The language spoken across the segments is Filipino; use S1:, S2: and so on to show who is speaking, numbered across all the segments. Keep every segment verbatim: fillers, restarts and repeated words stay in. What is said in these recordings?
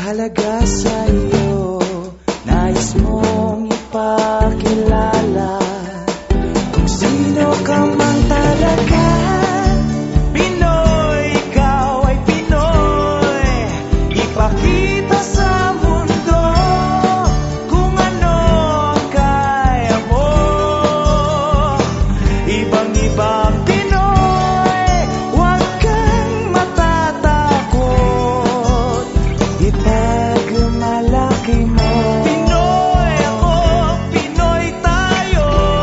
S1: halaga sa'yo. Nais mong ipakilala kung sino ka man talaga. Pinoy, ikaw ay Pinoy. Ipakita sa mundo kung ano ang kaya mo. Ibang-ibang Pinoy, huwag kang matatakot. Ipagmalaki mo. Pinoy ako, Pinoy tayo.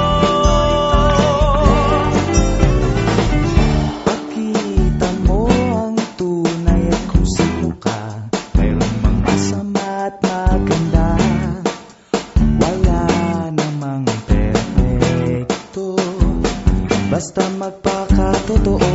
S1: Pakita mo ang tunay at kung sino ka. Mayroong mga masama at maganda. Wala namang perfecto, basta magpakatotoo.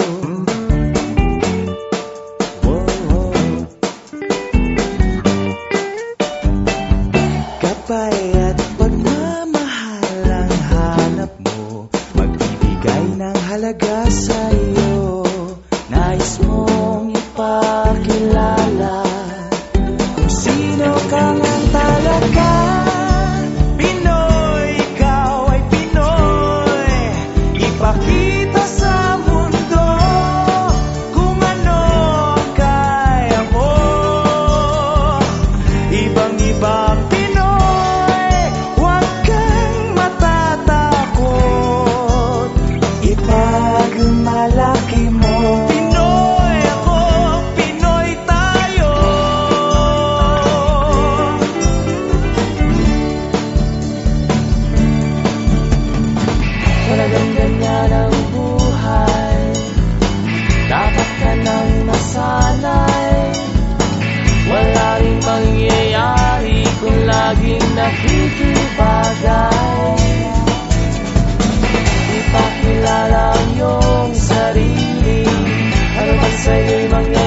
S1: Gabay at pagmamahal ang hanap mo, magbibigay ng halaga sa'yo. Nais mong ipakilala kung sino ka man talaga. Pinoy, ikaw ay Pinoy. Ipakita sa mundo kung ano ang kaya mo. Ibang-ibang Pinoy, huwag kang matatakot. Ipagmalaki mo. Pinoy ako, Pinoy tayo. Talagang ganyan ang buhay, dapat ka nang masanay. Wala ring mangyayari kung laging nakikibagay. Ipakilala ang iyong sarili, ano man sa'yo'y mangyayari.